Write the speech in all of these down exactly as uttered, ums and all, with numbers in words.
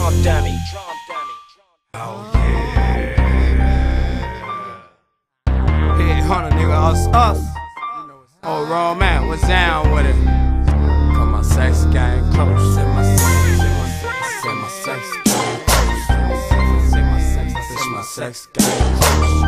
Drum dummy. Oh yeah. Hit hunter, nigga, us, us. Oh, raw man, what's down with it? Call my sex gang close. Set my sex, set my sex gang close. Set my sex, set my sex gang close.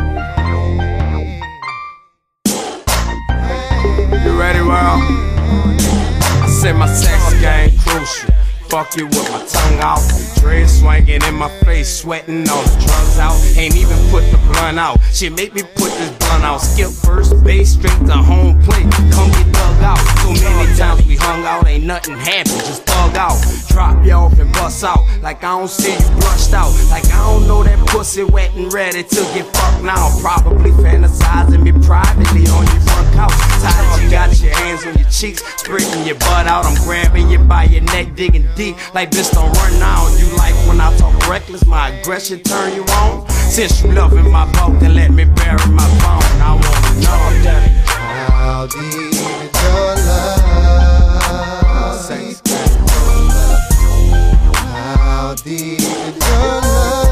You ready, world? I said my sex game crucial. Fuck you with my tongue out. Dread swinging in my face, sweating all the drugs out. Ain't even put the blunt out. She make me put this blunt out. Skip first base, straight to home plate. Come get dug out. So many times we hung out, ain't nothing happened, just thug out. Drop you off and bust out. Like I don't see you brushed out. Like I don't know that pussy wet and ready to get fucked now. Probably fantasizing me privately on your front couch. Tired you got your hands on your cheeks, spreading your butt out. I'm grabbing you by your neck, digging deep. Like bitch don't run now. You like when I talk reckless, my aggression turn you on? Since you loving my boat, then let me bury my phone. I wanna know how deep is your love? Sex. How deep is your love?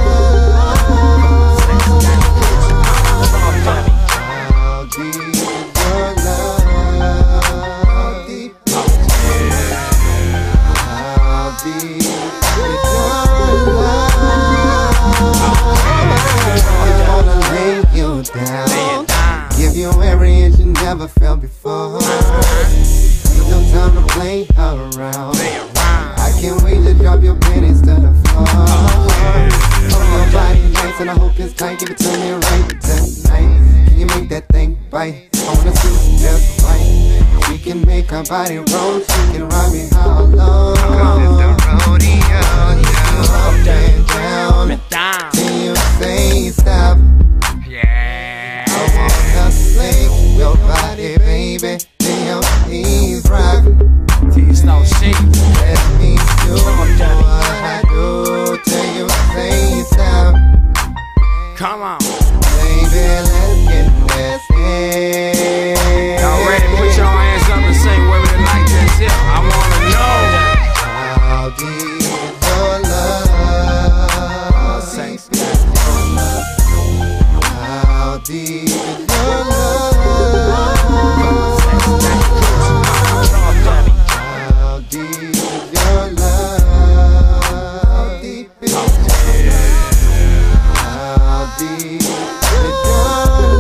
How deep is your love? How deep? How deep is your love? I wanna lay you down, give you every inch you never felt before. Ain't no time to play around. I can't wait to drop your panties to the floor. Hold your body nice and I hope it's tight. Give it to me right tonight. Can you make that thing bite? I wanna see just right. She can make her body roll. She can ride me how long? Cause it's the rodeo. Up and down till you say stop. Yeah. I wanna slay your body, baby. Till your knees rock. Till you start shaking. Let me do what I do till you say stop. Come on. Baby, let's get nasty. Y'all ready? Put your hands up and say whether they like this here. I wanna know how deep is your love? Sex. How deep is your love? How deep is your love? How deep is your love? How deep is your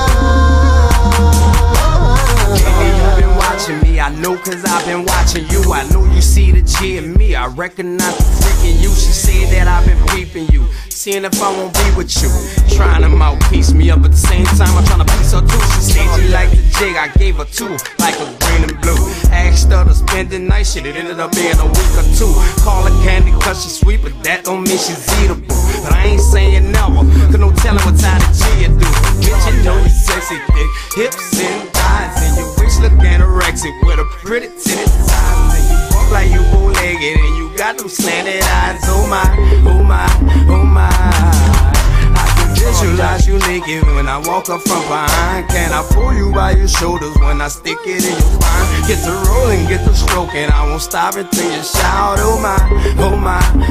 love? Baby, you been watching me, I know cause I've been watching you. I know you see the G in me, I recognize the freak in you. She said that I've been peeping you, seeing if I won't be with you. Trying to mouthpiece me up at the same time, I'm trying to piece her too. She said she liked the jig, I gave her two, like a green and blue. Asked her to spend the night, shit, it ended up being a week or two. Call her candy cause she's sweet, but that don't mean she's eatable. But I ain't saying never, cause no telling what time the G you do. Bitch, you know you sexy, thick hips and thighs, and your waist look anorexic with a pretty titty size, and you walk like you bow-legged, and you got them slanted eyes. Oh my, oh my, oh my. I can visualize you naked when I walk up from behind. Can I pull you by your shoulders when I stick it in your spine? Get the rolling, get the stroking, I won't stop until you shout. Oh my, oh my,